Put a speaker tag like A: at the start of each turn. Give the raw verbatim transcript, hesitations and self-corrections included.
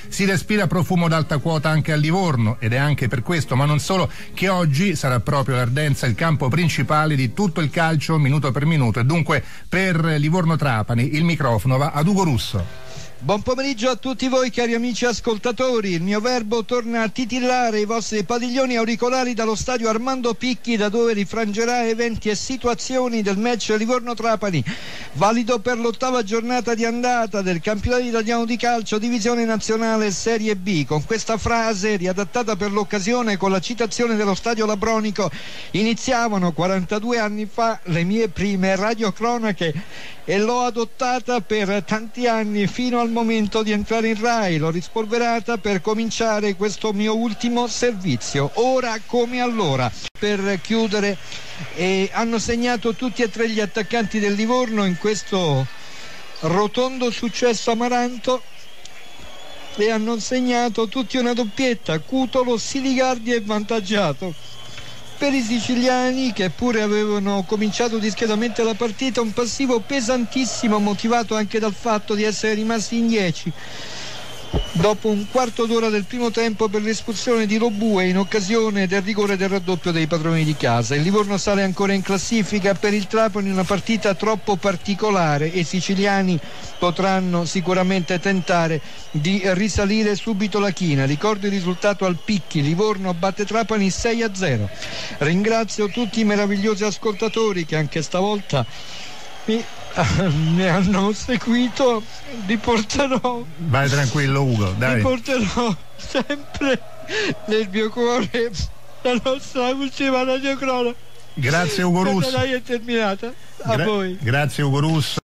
A: Si respira profumo d'alta quota anche a Livorno ed è anche per questo, ma non solo, che oggi sarà proprio l'Ardenza il campo principale di tutto il calcio minuto per minuto e dunque per Livorno-Trapani il microfono va ad Ugo Russo.
B: Buon pomeriggio a tutti voi cari amici ascoltatori, il mio verbo torna a titillare i vostri padiglioni auricolari dallo stadio Armando Picchi, da dove rifrangerà eventi e situazioni del match Livorno-Trapani, valido per l'ottava giornata di andata del campionato italiano di calcio divisione nazionale Serie B. Con questa frase riadattata per l'occasione con la citazione dello stadio Labronico iniziavano quarantadue anni fa le mie prime radiocronache e l'ho adottata per tanti anni fino al momento di entrare in Rai. L'ho rispolverata per cominciare questo mio ultimo servizio, ora come allora. Per chiudere, eh, hanno segnato tutti e tre gli attaccanti del Livorno in questo rotondo successo amaranto e hanno segnato tutti una doppietta: Cutolo, Siligardi e Vantaggiato. Per i siciliani, che pure avevano cominciato discretamente la partita, un passivo pesantissimo motivato anche dal fatto di essere rimasti in dieci dopo un quarto d'ora del primo tempo per l'espulsione di Lobue in occasione del rigore del raddoppio dei padroni di casa. Il Livorno sale ancora in classifica, per il Trapani una partita troppo particolare e i siciliani potranno sicuramente tentare di risalire subito la china. Ricordo il risultato al Picchi: Livorno batte Trapani sei a zero. Ringrazio tutti i meravigliosi ascoltatori che anche stavolta mi, mi hanno seguito. Li porterò,
A: vai tranquillo Ugo, dai,
B: li porterò sempre nel mio cuore la nostra ultima radiocronaca.
A: Grazie Ugo Russo.
B: Dai, è terminata. A
A: Gra-
B: voi.
A: Grazie Ugo Russo.